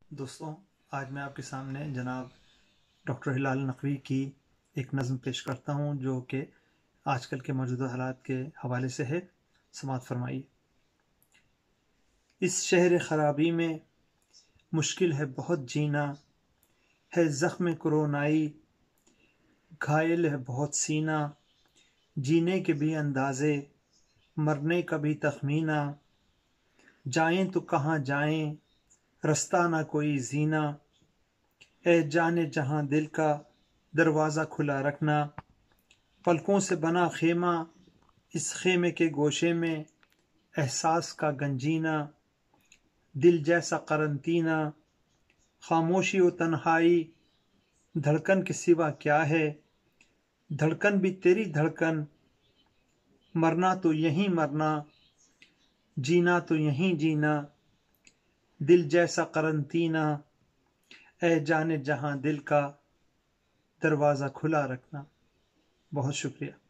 دوستوں، آج میں آپ کے سامنے جناب ڈاکٹر ہلال نقوی کی ایک نظم پیش کرتا ہوں جو کہ آج کل کے موجودہ حالات کے حوالے سے ہے۔ سماعت فرمائیے۔ اس شہر خرابی میں مشکل ہے بہت جینا، ہے زخم کرونائی، گھائل ہے بہت سینہ، جینے کے بھی اندازے، مرنے کا بھی تخمینہ، جائیں تو کہاں جائیں، رستہ نہ کوئی زینہ، اے جانے جہاں دل کا دروازہ کھلا رکھنا، پلکوں سے بنا خیمہ، اس خیمے کے گوشے میں احساس کا گنجینہ، دل جیسا قرنطینہ، خاموشی و تنہائی، دھڑکن کے سوا کیا ہے، دھڑکن بھی تیری دھڑکن، مرنا تو یہیں مرنا، جینا تو یہیں جینا، دل جیسا قرنطینہ، اے جانے جہاں دل کا دروازہ کھلا رکھنا۔ بہت شکریہ۔